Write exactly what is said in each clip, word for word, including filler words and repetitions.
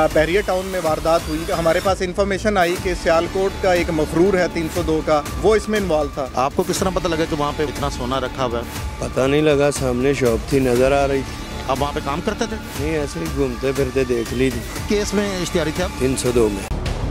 बहरिया town में वारदात हुई। हमारे पास इन्फॉर्मेशन आई कि सियालकोट का एक मफरूर है तीन सौ दो का, वो इसमें इन्वॉल्व था। आपको किस तरह पता लगा कि वहाँ पे इतना सोना रखा हुआ है? पता नहीं लगा, सामने शॉप थी, नज़र आ रही थी। आप वहाँ पे काम करते थे? नहीं, ऐसे ही घूमते फिरते देख ली थी। केस में इश्तिहारी थे आप? तीन सौ दो में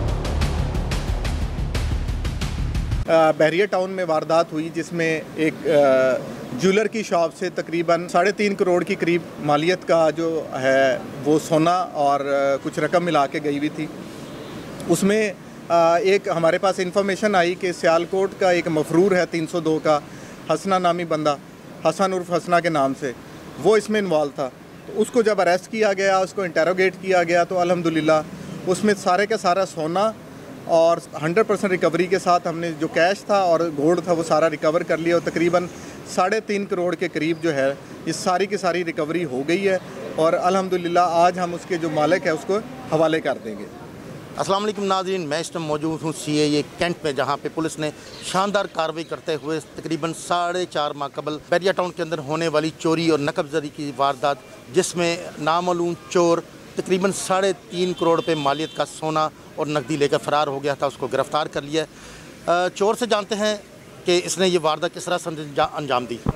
बहरिया टाउन में वारदात हुई जिसमें एक ज्वेलर की शॉप से तकरीबन साढ़े तीन करोड़ की करीब मालियत का जो है वो सोना और कुछ रकम मिला के गई हुई थी। उसमें एक हमारे पास इन्फॉर्मेशन आई कि सियालकोट का एक मफरूर है तीन सौ दो का, हसना नामी बंदा, हसन उर्फ हसना के नाम से, वो इसमें इन्वॉल्व था। तो उसको जब अरेस्ट किया गया, उसको इंटेरोगेट किया गया, तो अल्हम्दुलिल्लाह उसमें सारे का सारा सोना और हंड्रेड परसेंट रिकवरी के साथ हमने जो कैश था और गोल्ड था वो सारा रिकवर कर लिया और तकरीबन साढ़े तीन करोड़ के करीब जो है ये सारी की सारी रिकवरी हो गई है और अल्हम्दुलिल्लाह आज हम उसके जो मालिक है उसको हवाले कर देंगे। अस्सलाम वालेकुम नाज़रीन, मैं इस टाइम मौजूद हूँ सी ए ए कैंट में, जहाँ पे पुलिस ने शानदार कार्रवाई करते हुए तकरीबन साढ़े चार माह कबल बहरिया टाउन के अंदर होने वाली चोरी और नकबजरी की वारदात, जिसमें नामालूम चोर तकरीबन साढ़े तीन करोड़ पे मालियत का सोना और नकदी लेकर फ़रार हो गया था, उसको गिरफ़्तार कर लिया। चोर से जानते हैं कि इसने ये वारदात किस तरह से अंजाम दी।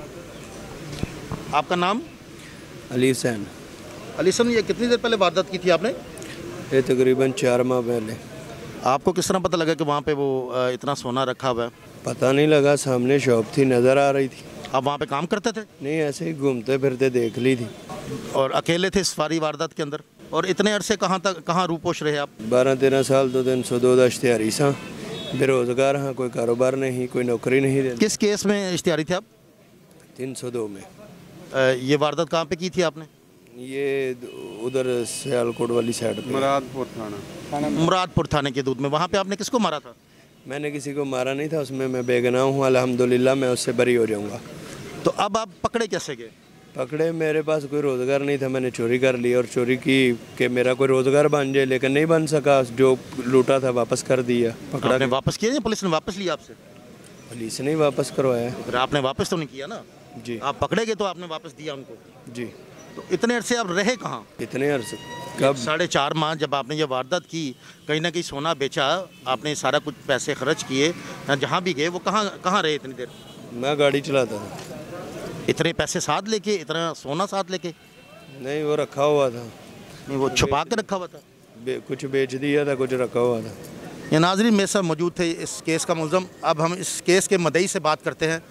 आपका नाम? अली हुसैन। अली हुसैन, ये कितनी देर पहले वारदात की थी आपने? ये तकरीबन चार माह पहले। आपको किस तरह पता लगा कि वहाँ पे वो इतना सोना रखा हुआ है? पता नहीं लगा, सामने शॉप थी, नज़र आ रही थी। आप वहाँ पे काम करते थे? नहीं, ऐसे ही घूमते फिरते देख ली थी। और अकेले थे इस सारी वारदात के अंदर? और इतने अरसे कहाँ तक कहाँ रूपोश रहे आप? बारह तेरह साल तो तीन सौ दो का इश्तिहारी सा, बेरोज़गार हाँ, कोई कारोबार नहीं, कोई नौकरी नहीं दे। किस केस में इश्तिहारी थे आप? तीन सौ दो में। ये वारदात कहाँ पे की थी आपने? ये उधर सियालकोट वाली साइड पे, मुरादपुर थाना। मुरादपुर थाने के दूध में। वहाँ पे आपने किसको मारा था? मैंने किसी को मारा नहीं था, उसमें मैं बेगुनाह हूँ, अल्हम्दुलिल्लाह मैं उससे बरी हो जाऊँगा। तो अब आप पकड़े कैसे गए? पकड़े, मेरे पास कोई रोज़गार नहीं था, मैंने चोरी कर ली और चोरी की कि मेरा कोई रोज़गार बन जाए, लेकिन नहीं बन सका। जो लूटा था वापस कर दिया। पकड़ा आपने वापस किया या पुलिस ने वापस लिया आपसे? पुलिस ने वापस करवाया। फिर आपने वापस तो नहीं किया ना? जी। आप पकड़े गए तो आपने वापस दिया उनको? जी। तो इतने अरसे आप रहे कहाँ? इतने अरसे कब? साढ़े चार माह जब आपने ये वारदात की, कहीं ना कहीं सोना बेचा आपने, सारा कुछ पैसे खर्च किए, जहाँ भी गए वो कहाँ कहाँ रहे इतनी देर? मैं गाड़ी चलाता था। इतने पैसे साथ लेके, इतना सोना साथ लेके? नहीं, वो रखा हुआ था। नहीं, वो छुपा के रखा हुआ था? कुछ बेच दिया था, कुछ रखा हुआ था। ये नाज़रीन मेरे साथ मौजूद थे इस केस का मुलज़म। अब हम इस केस के मदई से बात करते हैं।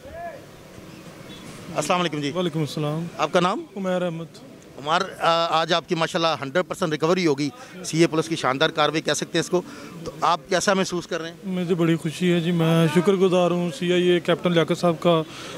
अस्सलाम वालेकुम जी। वालेकुम अस्सलाम। आपका नाम? उमर अहमद। उमर, आज आपकी माशाल्लाह हंड्रेड परसेंट रिकवरी होगी, सी ए पुलिस की शानदार कार्रवाई कह सकते हैं इसको। तो आप कैसा महसूस कर रहे हैं? मुझे बड़ी खुशी है जी, मैं शुक्रगुजार हूँ सी आई ए कैप्टन लियाकत साहब का,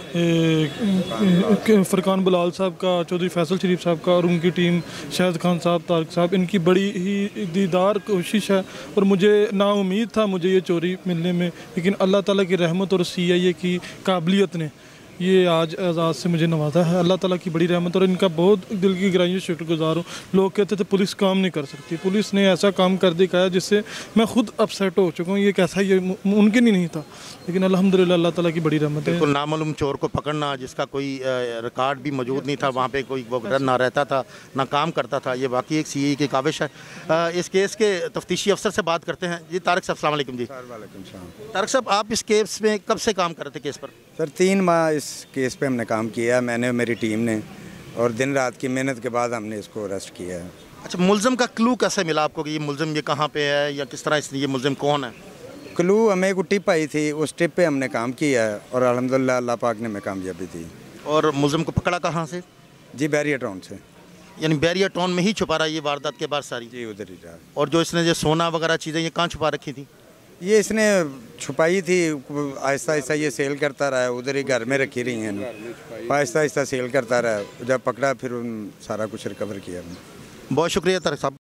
फ़रकान बिलाल साहब का, चौधरी फैसल शरीफ साहब का और उनकी टीम, शाहिद खान साहब, तारिक साहब, इनकी बड़ी ही दीदार कोशिश है। और मुझे ना उम्मीद था मुझे ये चोरी मिलने में, लेकिन अल्लाह ताला की रहमत और सी आई ए की काबिलियत ने ये आज एजाज़ से मुझे नवाजा है। अल्लाह ताला की बड़ी रहमत और इनका बहुत दिल की गहराइयों से शुक्रगुजार हूँ। लोग कहते थे पुलिस काम नहीं कर सकती, पुलिस ने ऐसा काम कर दिखाया जिससे मैं खुद अपसेट हो चुका हूँ। ये कैसा, ये मुमकिन ही नहीं था, लेकिन अल्हम्दुलिल्लाह अल्लाह ताला की बड़ी रहमत है। बिल्कुल नामालूम चोर को पकड़ना, जिसका कोई रिकॉर्ड भी मौजूद नहीं था, वहाँ पे कोई वो घर ना रहता था ना काम करता था, ये वाकई एक सी ए की काविश है। इस केस के तफ्तीशी अफसर से बात करते हैं जी। तारिक साहब, अस्सलाम वालेकुम जी। तारिक साहब, आप इस केस में कब से काम कर रहे थे केस पर? सर, तीन माह इस केस पे हमने काम किया, मैंने और मेरी टीम ने, और दिन रात की मेहनत के बाद हमने इसको अरेस्ट किया है। अच्छा, मुलज़म का क्लू कैसे मिला आपको कि ये मुलज़म ये कहाँ पे है या किस तरह इस ये मुलज़म कौन है? क्लू हमें एक टिप आई थी, उस टिप पे हमने काम किया है और अल्हम्दुलिल्लाह अल्लाह पाक ने हमें कामयाबी दी। और मुलज़म को पकड़ा कहाँ से? जी, बहरिया टाउन से। यानी बहरिया टाउन में ही छुपा रहा है ये वारदात के बाद सारी? जी, उधर ही रहा। और जो इसने जो सोना वगैरह चीज़ें ये कहाँ छुपा रखी थी? ये इसने छुपाई थी, आहिस्ता आहिस्ता ये सेल करता रहा है, उधर ही घर में रखी रही हैं, आहिस्ता आहिस्ता सेल करता रहा। जब पकड़ा फिर उन सारा कुछ रिकवर किया। बहुत शुक्रिया तारिक साहब।